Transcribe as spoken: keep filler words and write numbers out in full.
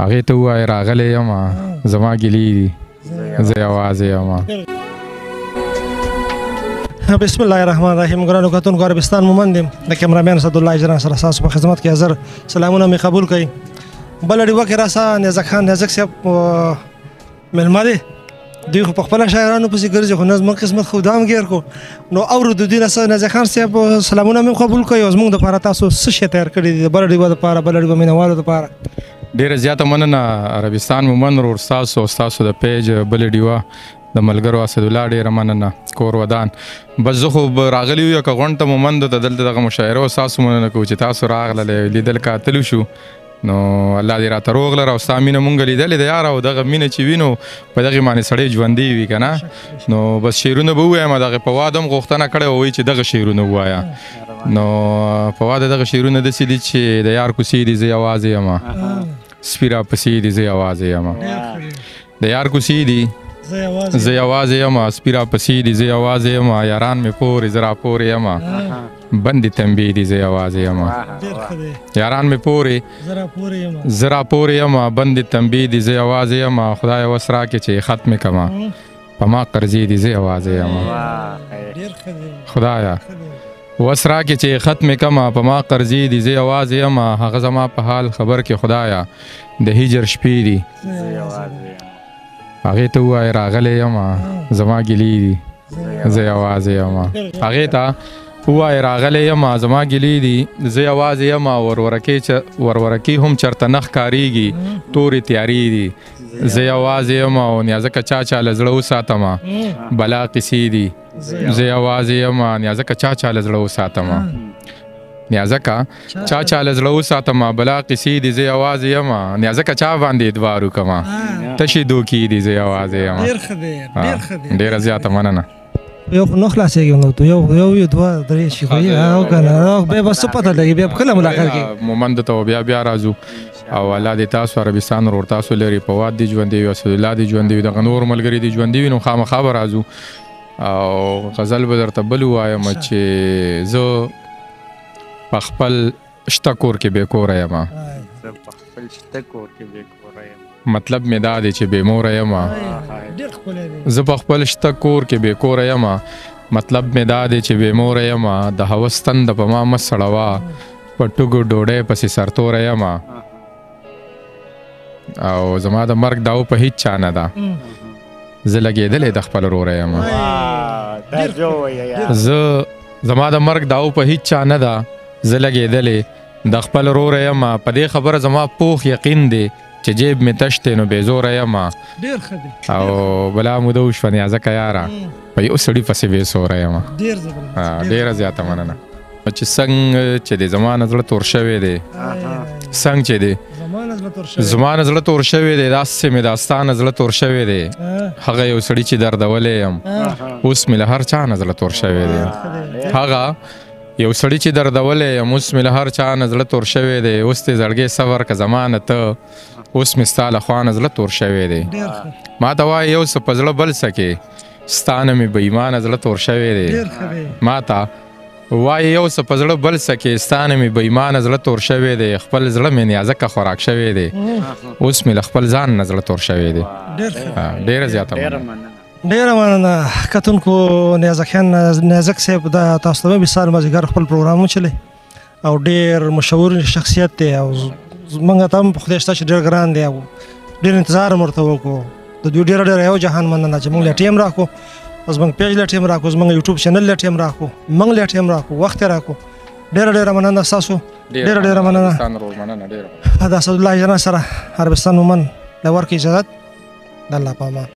هغې ته ووایه راغلی یم زما ګیلې دي زه یوازې یم. بسم الله الرحمن الرحیم. ګرانو کتونکو عربستان مومند یم د کیمرامین اسدالله اجران سره ستاسو په خدمت کې حاضر. سلامونه مې قبول کړئ. بله ډیوه کې راسه نیازک خان نیازک صاحب میلمه دی. دوی خو په خپله شاعرانو پسې ګرځي خو نه زموږ قسمت خو دام ګیر کو نو اورو د دوی نه نیازک خان صاحب سلامونه مې قبول کړئ او زموږ دپاره تاسو څه شی تیار کړي دي د بله ډیوه دپاره بله ډیوه مینهوالو دپاره؟ ډېره زیاته مننه عربستان مومند ورور ستاسو او ستاسو د پیج بلې ډیوه د ملګرو اسدالله ډېره مننه کور ودان. بس زه خو راغلی یو که غونډ ته مومندو ته دلته دغه مشاعره او ستاسو مننه کوو چې تاسو راغللی لیدل کاتلو شو نو الله دې راته روغ لره او ستا مینه مونږ لیدلې ده یاره او دغه مینه چې وینو په دغې باندې سړی ژوندی وي که نه نو بس شعرونه به ووایم دغې په واده هم غوښتنه کړې وایي چې دغه شعرونه ووایه نو په واده دغه شعرونه داسې دي چې د یار کوڅې دي زه یوازې یم سپي را پسې دي زه یوازې یم د یار کوڅې دي زه یوازې یم سپي را پسې دي زه یوازې یم یاران مې پورې زه را پورې یم بندې تنبې دي زه یوازې یم یاران مې پورې زه را پورې یم بندې تنبې دي زه یوازې یم خدایه وس راکړې چې ختمې کړمه په ما قرضې دي زه یوازې یم خدایه وس راکړې چې ختمې کړمه په ما قرضې دي زه یوازې یم هغه زما په حال خبر کې خدایه د هجر شپې دي هغې ته ووایه راغلی یم زما ګیلې دي زه یوازې یم هغې ته ووایه راغلی یم زما ګیلې دي زه یوازې یم ورورکې هم چرته نه ښکارېږي تورې تیارې دي زه یوازې یم او نیازکه چا چا له زړه وساتمه بلا قیسې دي زه یوازې یم نیازکه چا چا له زړه وساتمه نیازکه چا چا له زړه وساتمه بلا قیسې دي زه یوازې یم نیازکه چا باندې ادوار وکړمه تشې دوکې دي زه یوازې یم ډېره زیاته مننه. یو خو نه خلاصېږي نو یو یو یو دوه درې شي خو یې او که نه بیا به څه پته لګي بیا به کله ملاقات کېږي مومندو ته بیا بیا راځو او الله دې تاسو عربستان ورور تاسو لري په واد دې ژوندي وي اسدالله دې ژوندي وي دغه نور ملګري دې ژوندي وي نو خامخا به راځو او غزل به درته بل ووایم چې زه په خپل شته کور کې بې کوره یم مطلب مې دا دی چې بې موره یم زه په خپل شته کور کې بې کوره یم مطلب مې دا دی چې بې موره یم د هوس تنده په ما مه سړوه په ټوګو ډوډۍ پسې سرتوره یم او زما د مرګ داو په هیڅ چا نه ده زه لګېدلی د خپل وروره یم زه زما د مرګ داو په هیڅ چا نه ده زه لګېدلی د خپل وروره یم په دې خبره زما پوخ یقین دی چې جیب مې تش دی نو بې زوره یم او بلا موده وشوه نیازکه یاره په یو سړي پسې بې سوره یم ډېره زیاته مننه چې څنګه چې دی زما نه زړه تور شوی دی څنګه چې دی زما نه زړه تور شوی دی داسې مې دا ستا نه زړه تور شوی دی هغه یو سړي چې دردولی یم اوس مې له هر چا نه زړه تور شوی دی هغه یو سړي چې دردولی یم اوس مې له هر چا نه زړه تور شوی دی اوس دې زړګی صبر که زما نه ته اوس مې ستا له خوا نه زړه تور شوی دی ما ته وایه یو څه په زړه بل څه کې ستا نه مې بې ایمانه زړه تور شوی دی ما ته وایه یو څه په زړه بل څه کې ستا نه مې بې ایمانه زړه تور شوی دی خپل زړه مې نیازکه خوراک شوی دی اوس مې له خپل ځان نه زړه تور شوی دی ډېره زیاته مننه. ډېره مننه کتونکو. نیازک خان نیازک صاحب دا تاسو ته مې سهار مازدیګر خپل پروګرام وچلی او ډېر مشهور شخصیت دی او موږ ته هم خدای شته چې ډېر ګران دی او ډېر انتظار هم ورته وکړو د دوی ډېره ډېره یو جهان مننه چې موږ له ټیم راکړو زموږ پیج له ټیم راکړو زموږ یوټیوب چینل له ټیم راکړو موږ له ټیم راکړو وخت یې راکړو ډېره ډېره مننه ستاسو ډېره ډېره مننه د اسدالله اجران سره عربستان مومند له ورکړې اجازت د الله په امان.